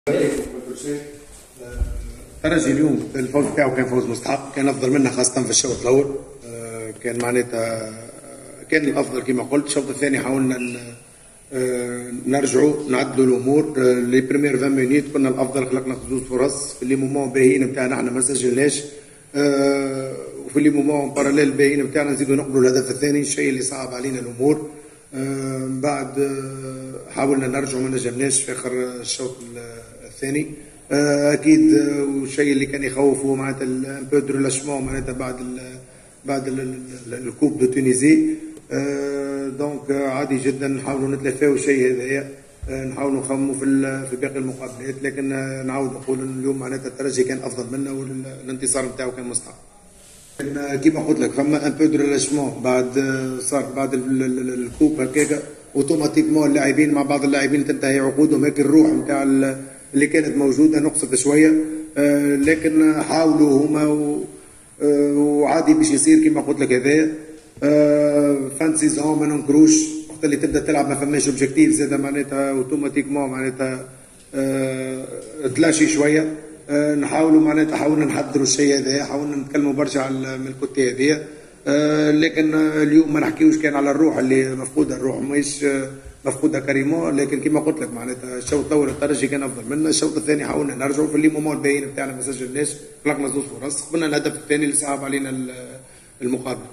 الترجي اليوم الفوز بتاعه كان فوز مستحق، كان افضل منا خاصه في الشوط الاول. كان معناتها كان الافضل كما قلت. الشوط الثاني حاولنا نرجعوا نعدلوا الامور. لي بريمير 20 مينيت كنا الافضل، خلقنا زوج فرص في لي مومون باهيين نتاعنا احنا ما سجلناش، وفي لي مومون باراليل الباهيين نتاعنا نزيدوا نقبلوا الهدف الثاني، الشيء اللي صعب علينا الامور. بعد حاولنا نرجعوا ما نجمناش في اخر الشوط الثاني. اكيد والشيء اللي كان يخوف هو معناتها ان بو دو ريلاشمون معناتها بعد الكوب دو تونيزي. دونك عادي جدا نحاولوا نتلافاو الشيء هذايا، نحاولوا نخمموا في باقي المقابلات، لكن نعاود نقول ان اليوم معناتها الترجي كان افضل منا والانتصار نتاعو كان مستحق. كيما قلت لك فما ان بو دو ريلاشمون بعد الكوب هكاكا اوتوماتيكمون اللاعبين مع بعض اللاعبين تنتهي عقودهم، هيك الروح نتاع اللي كانت موجوده نقصت شويه، لكن حاولوا هما وعادي باش يصير كيما قلت لك هذايا. فان سيزون ما ننكروش وقت اللي تبدا تلعب ما فماش اوبجيكتيف زاد معناتها اوتوماتيكمون معناتها تلاشي شويه. نحاولوا معناتها حاولنا نحضروا الشيء هذايا، حاولنا نتكلموا برشا من الكوتي هذايا، لكن اليوم ما نحكيوش كان على الروح اللي مفقوده، الروح ماهيش مفقوده كريمون، لكن كما قلت لك معناتها الشوط الاول الترجي كان افضل منا، الشوط الثاني حاولنا نرجعوا في اللي مومون الباهيين بتاعنا ما سجلناش، خلقنا زوج فرص، قبلنا الهدف الثاني اللي صعب علينا المقابله.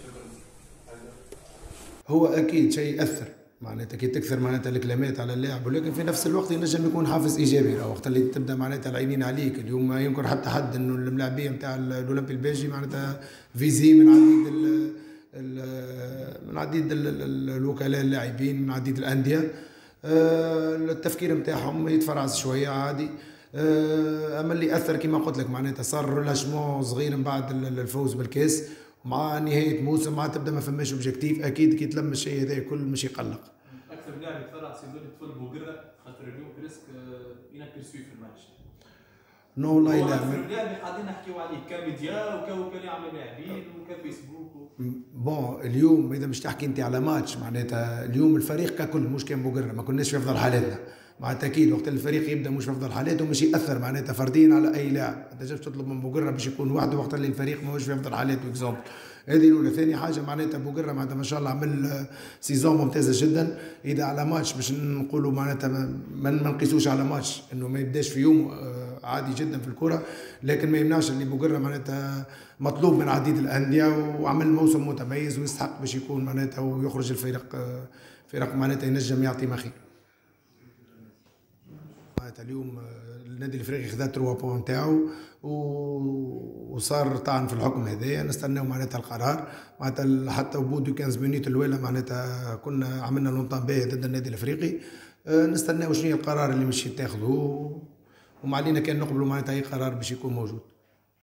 هو اكيد شيء ياثر معناتها كي تكثر معناتها الكلمات على اللاعب، ولكن في نفس الوقت ينجم يكون حافز ايجابي وقت اللي تبدا معناتها العينين عليك. اليوم ما ينكر حتى حد انه الملاعبيه نتاع الاولمبي البلجي معناتها فيزي من عديد الوكلاء اللاعبين من عديد الانديه، التفكير نتاعهم يتفرعس شويه عادي. اما اللي اثر كما قلت لك معناتها صار ريلاشمون صغير من بعد الفوز بالكاس مع نهايه موسم، مع تبدا ما فماش اوبجيكتيف، اكيد كي تلم الشيء هذا الكل مش يقلق. اكثر لاعب يتفرع سيدوني طفل بوغرا خاطر اليوم بريسك ينابيرسوي في الماتش. نو والله لا اكثر لاعب قاعدين نحكيو عليه كميديا وكوكلاء عمل لاعبين وكفيسبوك بون اليوم اذا مش تحكي انت على ماتش معناتها اليوم الفريق ككل مش كان بوغرا ما كناش في افضل حالاتنا، مع التاكيد وقت الفريق يبدا مش في افضل حالاته مش ياثر معناتها فرديا على اي لاعب، انت جاي تطلب من بوغرا باش يكون وحده وقت اللي الفريق ماهوش في افضل حالاته اكزومبل. هذه الاولى. ثاني حاجه معناتها بوغرا معناتها ما شاء الله عمل سيزون ممتازه جدا. اذا على ماتش باش نقولوا معناتها ما نقيسوش على ماتش انه ما يبداش في يوم عادي جدا في الكره، لكن ما يمنعش اللي بوغرا معناتها مطلوب من عديد الانديه وعمل موسم متميز ويستحق باش يكون معناتها ويخرج فرق معناتها ينجم يعطي ما خير. اليوم النادي الافريقي خذا 3 بوان تاعو وصار طعن في الحكم هذايا، نستناو معناتها القرار معناتها حتى وجود 15 مينيت الاولى معناتها كنا عملنا لونطان باهي ضد النادي الافريقي. نستناو شنو هي القرار اللي مش يتاخذوا وما علينا كان نقبلوا معناتها اي قرار باش يكون موجود.